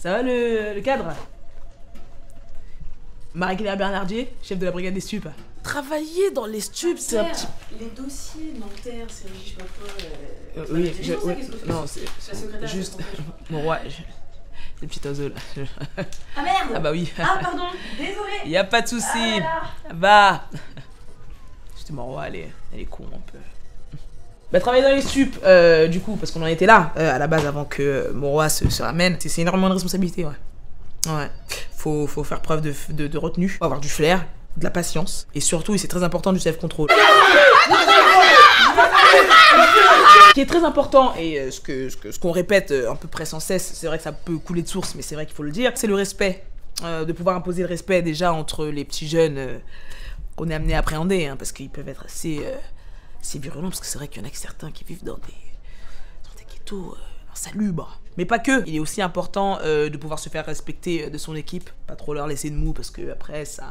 Ça va le cadre? Marie-Claire Bernardier, chef de la brigade des stupes. Travailler dans les stupes, c'est un petit... Les dossiers Nanterre, c'est je sais pas quoi... oui, non, c'est... La secrétaire juste... Mon roi, le petit oiseau là. Ah merde! Ah bah oui. Ah pardon, désolé! Y'a pas de soucis. Ah, bah C'était mon roi, elle est con un peu. Bah travailler dans les stupes, du coup, parce qu'on en était là, à la base, avant que mon roi se ramène, c'est énormément de responsabilité, ouais. Ouais. Faut faire preuve de retenue, faut avoir du flair, de la patience, et surtout, et c'est très important, du self-control. Ce qui est très important, et ce qu'on répète à peu près sans cesse, c'est vrai que ça peut couler de source, mais c'est vrai qu'il faut le dire, c'est le respect. De pouvoir imposer le respect déjà entre les petits jeunes qu'on est amené à appréhender, hein, parce qu'ils peuvent être assez virulents, parce que c'est vrai qu'il y en a certains qui vivent dans des ghettos insalubres. Mais pas que. Il est aussi important de pouvoir se faire respecter de son équipe, pas trop leur laisser de mou, parce que après ça...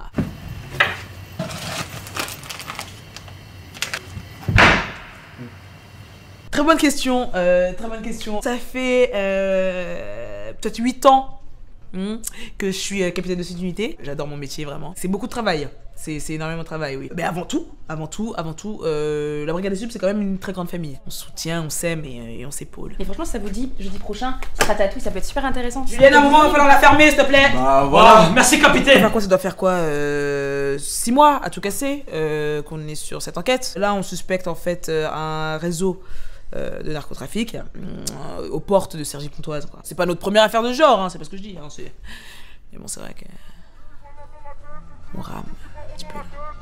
Très bonne question, très bonne question. Ça fait peut-être 8 ans que je suis capitaine de cette unité. J'adore mon métier, vraiment. C'est beaucoup de travail. C'est énormément de travail, oui. Mais avant tout, la brigade des stupes, c'est quand même une très grande famille. On se soutient, on s'aime et on s'épaule. Et franchement, ça vous dit, jeudi prochain, ratatouille, ça peut être super intéressant. Julienne, à un moment, il va falloir la fermer, s'il te plaît. Bah voilà, merci capitaine. Enfin quoi, ça doit faire quoi 6 mois à tout casser qu'on est sur cette enquête. Là, on suspecte en fait un réseau de narcotrafic aux portes de Cergy-Pontoise. C'est pas notre première affaire de genre, hein, c'est pas ce que je dis. Hein, mais bon, c'est vrai que... on rame un petit peu.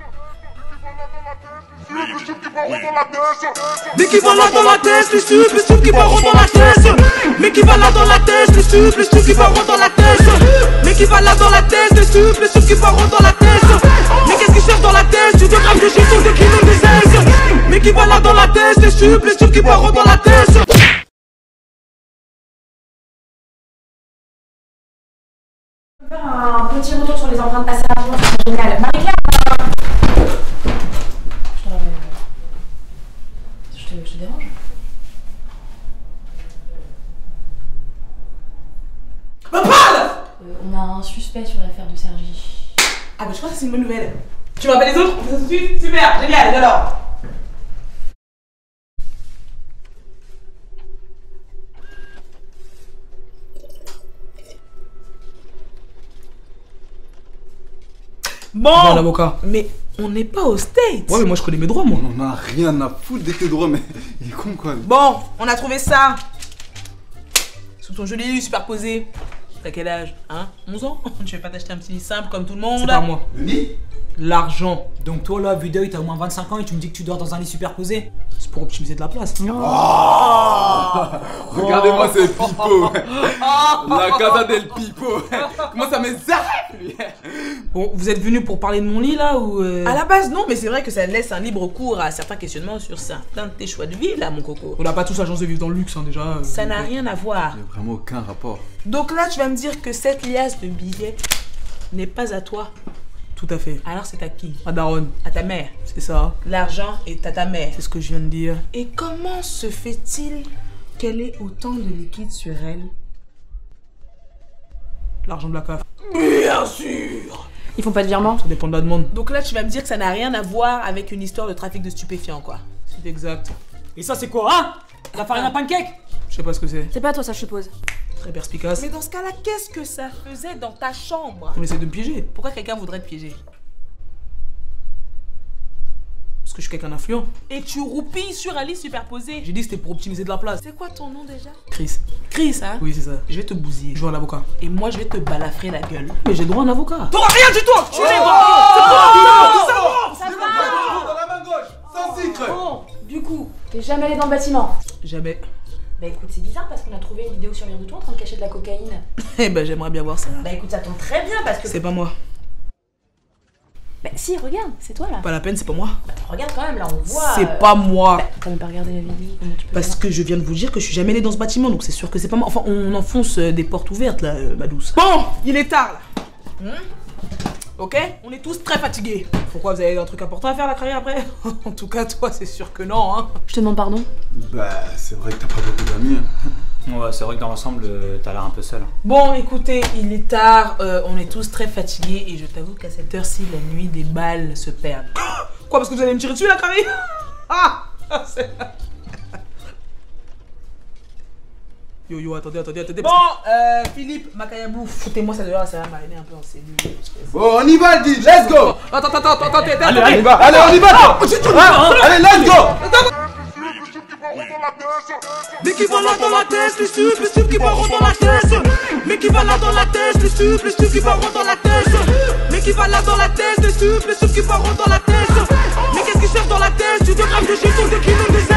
Mais qui va là dans la tête, les stupes qui barrent dans la tête. Mais qui va là dans la tête, les stupes qui barrent dans la tête. Mais qui va là dans la tête, les stupes qui barrent dans la tête. Mais qu'est-ce qu'ils cherchent dans la tête, tu devrais de gestion de killing des ailes. Mais qui va là dans la tête, les stupes qui barrent dans la tête. Un petit retour sur les empreintes assez rapidement, c'est génial. Marie-Claire, je te dérange? Me parle. On a un suspect sur l'affaire de Cergy. Ah bah je crois que c'est une bonne nouvelle. Tu me rappelles les autres? On fait ça tout de suite? Super, génial, alors. Bon, l'avocat. Mais on n'est pas au States. Ouais, mais moi je connais mes droits, moi. On en a rien à foutre de tes droits, mais il est con quoi. Bon, on a trouvé ça. Sous ton joli lit superposé. T'as quel âge? Hein? 11 ans? Tu veux pas t'acheter un petit lit simple comme tout le monde? C'est pas moi. Le lit? L'argent. Donc toi là, vu d'œil, t'as au moins 25 ans et tu me dis que tu dors dans un lit superposé? C'est pour optimiser de la place. Regardez-moi ce pipeau. La casa del pipo. Comment ça m'énerve lui. Bon, vous êtes venu pour parler de mon lit là ou À la base non, mais c'est vrai que ça laisse un libre cours à certains questionnements sur certains de tes choix de vie là, mon coco. On n'a pas tous la chance de vivre dans le luxe hein, déjà. Ça n'a rien à voir. Il n'y a vraiment aucun rapport. Donc là, tu vas me dire que cette liasse de billets n'est pas à toi. Tout à fait. Alors c'est à qui? À Daron. À ta mère. C'est ça. L'argent est à ta mère. C'est ce que je viens de dire. Et comment se fait-il qu'elle ait autant de liquide sur elle? L'argent de la CAF. Bien sûr. Ils font pas de virement? Ça dépend de la demande. Donc là, tu vas me dire que ça n'a rien à voir avec une histoire de trafic de stupéfiants, quoi. C'est exact. Et ça c'est quoi, hein? La farine à pancake? Je sais pas ce que c'est. C'est pas toi ça, je suppose. Très perspicace. Mais dans ce cas-là, qu'est-ce que ça faisait dans ta chambre? On essaie de me piéger. Pourquoi quelqu'un voudrait te piéger? Parce que je suis quelqu'un d'influent. Et tu roupilles sur un lit superposé. J'ai dit que c'était pour optimiser de la place. C'est quoi ton nom déjà? Chris. Chris, hein? Oui, c'est ça. Je vais te bousiller. Je joue à l'avocat. Et moi, je vais te balafrer la gueule. Mais j'ai droit à un avocat. T'auras rien du tout! Tu l'es Dans la main gauche, sans sucre. Bon, du coup, t'es jamais allé dans le bâtiment? Jamais. Bah écoute, c'est bizarre parce qu'on a trouvé une vidéo surveillance de toi en train de cacher de la cocaïne. Eh ben, j'aimerais bien voir ça. Bah écoute, ça tombe très bien parce que... C'est pas moi. Bah si, regarde, c'est toi là. Pas la peine, c'est pas moi. Bah regarde quand même, là on voit... C'est pas moi. Bah t'as même pas regardé la vidéo, comment tu peux... Parce que je viens de vous dire que je suis jamais allée dans ce bâtiment, donc c'est sûr que c'est pas moi. Enfin, on enfonce des portes ouvertes là, ma douce. Bon, il est tard là. Ok? On est tous très fatigués. Pourquoi, vous avez un truc important à faire la carrière après? En tout cas, toi, c'est sûr que non, hein. Je te demande pardon? Bah, c'est vrai que t'as pas beaucoup d'amis. Ouais, c'est vrai que dans l'ensemble, t'as l'air un peu seul. Bon, écoutez, il est tard, on est tous très fatigués et je t'avoue qu'à cette heure-ci, la nuit des balles se perd. Quoi, parce que vous allez me tirer dessus là, Carrie? Ah, Yo, attendez. Bon, Philippe, Makayabou, foutez-moi ça dehors, ça va mariner un peu en cellule. Bon, on y va, dit, let's go. Attends, Allez, on y va, allez, let's go. Mais qui va là dans la tête, les subs qui va rentrer dans la tête. Mais qui va là dans la tête, les subs qui va rentrer dans la tête. Mais qui va là dans la tête, les subs qui va rentrer dans la tête. Mais qu'est-ce qu'ils cherchent dans la tête? Tu te graves de shit, on décline des